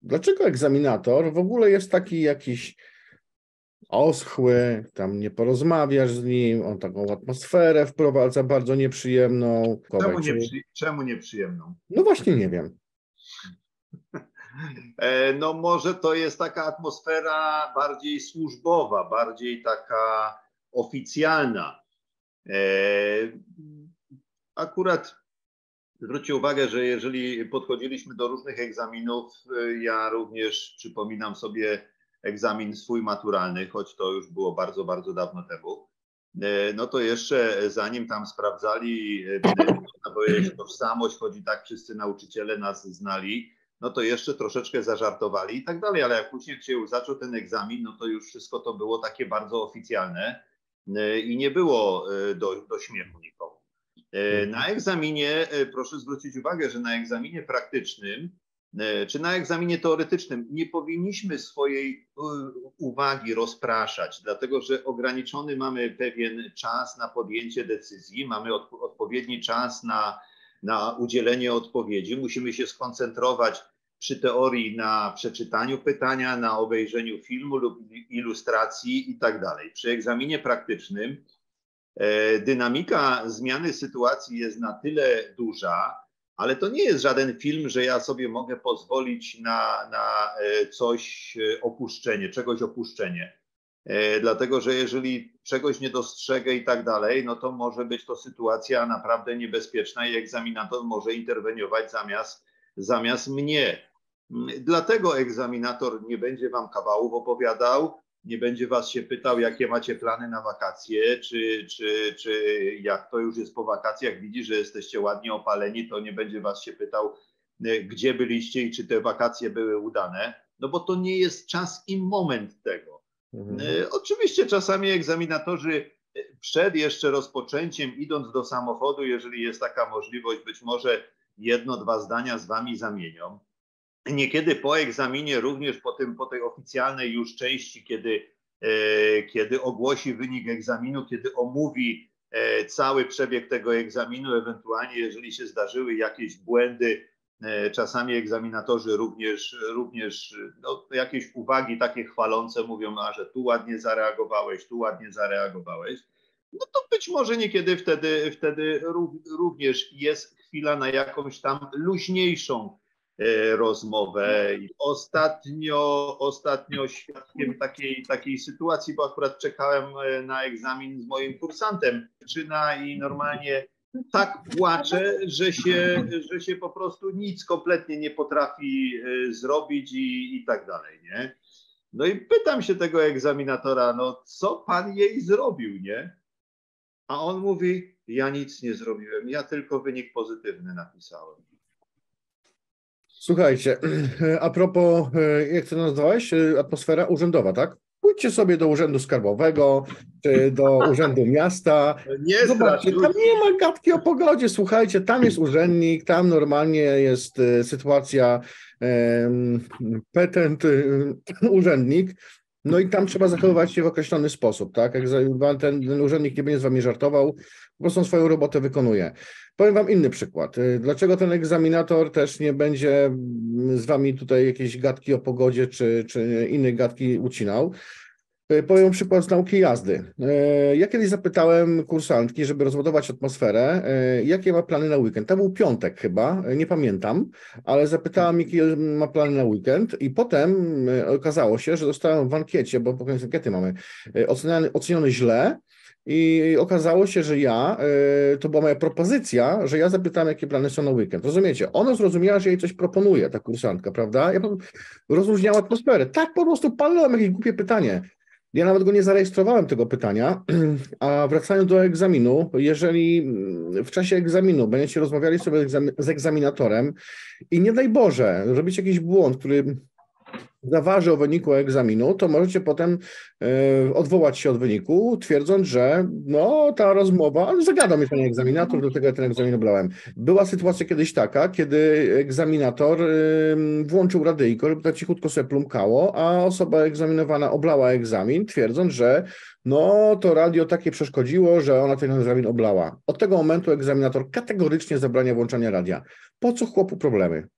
dlaczego egzaminator w ogóle jest taki jakiś oschły, tam nie porozmawiasz z nim, on taką atmosferę wprowadza bardzo nieprzyjemną. Czemu nieprzyjemną? No właśnie nie wiem. No może to jest taka atmosfera bardziej służbowa, bardziej taka oficjalna. Akurat zwróćcie uwagę, że jeżeli podchodziliśmy do różnych egzaminów, ja również przypominam sobie egzamin swój maturalny, choć to już było bardzo, bardzo dawno temu, no to jeszcze zanim tam sprawdzali, można powiedzieć, tożsamość, choć i tak wszyscy nauczyciele nas znali, no to jeszcze troszeczkę zażartowali i tak dalej, ale jak później się już zaczął ten egzamin, no to już wszystko to było takie bardzo oficjalne i nie było do śmiechu nikomu. Na egzaminie, proszę zwrócić uwagę, że na egzaminie praktycznym czy na egzaminie teoretycznym nie powinniśmy swojej uwagi rozpraszać, dlatego że ograniczony mamy pewien czas na podjęcie decyzji, mamy odpowiedni czas na udzielenie odpowiedzi. Musimy się skoncentrować przy teorii na przeczytaniu pytania, na obejrzeniu filmu lub ilustracji i tak dalej. Przy egzaminie praktycznym dynamika zmiany sytuacji jest na tyle duża, ale to nie jest żaden film, że ja sobie mogę pozwolić na coś czegoś opuszczenie. Dlatego, że jeżeli czegoś nie dostrzegę i tak dalej, no to może być to sytuacja naprawdę niebezpieczna i egzaminator może interweniować zamiast mnie. Dlatego egzaminator nie będzie wam kawałów opowiadał, nie będzie was się pytał, jakie macie plany na wakacje, czy jak to już jest po wakacjach, widzi, że jesteście ładnie opaleni, to nie będzie was się pytał, gdzie byliście i czy te wakacje były udane, no bo to nie jest czas i moment tego. Oczywiście czasami egzaminatorzy przed jeszcze rozpoczęciem, idąc do samochodu, jeżeli jest taka możliwość, być może jedno, dwa zdania z wami zamienią. Niekiedy po egzaminie, również po tej oficjalnej już części, kiedy ogłosi wynik egzaminu, kiedy omówi cały przebieg tego egzaminu, ewentualnie jeżeli się zdarzyły jakieś błędy, czasami egzaminatorzy również no, jakieś uwagi takie chwalące mówią, a że tu ładnie zareagowałeś, no to być może niekiedy wtedy również jest chwila na jakąś tam luźniejszą rozmowę. I ostatnio świadkiem takiej sytuacji, bo akurat czekałem na egzamin z moim kursantem, i normalnie tak płacze, że się po prostu nic kompletnie nie potrafi zrobić i tak dalej, nie? No i pytam się tego egzaminatora, no co pan jej zrobił, nie? A on mówi, ja nic nie zrobiłem, ja tylko wynik pozytywny napisałem. Słuchajcie, a propos, jak to nazwałeś, atmosfera urzędowa, tak? Pójdźcie sobie do Urzędu Skarbowego, czy do Urzędu Miasta. Zobaczcie, tam nie ma gadki o pogodzie. Słuchajcie, tam jest urzędnik, tam normalnie jest sytuacja petent urzędnik, no i tam trzeba zachowywać się w określony sposób, tak? Jak ten urzędnik nie będzie z wami żartował, po prostu swoją robotę wykonuje. Powiem wam inny przykład. Dlaczego ten egzaminator też nie będzie z wami tutaj jakieś gadki o pogodzie czy inne gadki ucinał? Powiem przykład z nauki jazdy. Ja kiedyś zapytałem kursantki, żeby rozładować atmosferę, jakie ma plany na weekend. To był piątek chyba, nie pamiętam, ale zapytałam, jakie ma plany na weekend i potem okazało się, że dostałem w ankiecie, bo po końcu ankiety mamy, oceniony źle. I okazało się, że to była moja propozycja, że ja zapytałem, jakie plany są na weekend. Rozumiecie? Ona zrozumiała, że jej coś proponuje, ta kursantka, prawda? Ja rozluźniała atmosferę. Tak po prostu palnąłem jakieś głupie pytanie. Ja nawet go nie zarejestrowałem, tego pytania, a wracając do egzaminu, jeżeli w czasie egzaminu będziecie rozmawiali sobie z egzaminatorem i nie daj Boże, robicie jakiś błąd, który zaważy o wyniku egzaminu, to możecie potem odwołać się od wyniku, twierdząc, że no ta rozmowa, ale zagadał mnie ten egzaminator, do tego ja ten egzamin oblałem. Była sytuacja kiedyś taka, kiedy egzaminator włączył radyjko, żeby tak cichutko sobie plumkało, a osoba egzaminowana oblała egzamin, twierdząc, że no to radio takie przeszkodziło, że ona ten egzamin oblała. Od tego momentu egzaminator kategorycznie zabrania włączania radia. Po co chłopu problemy?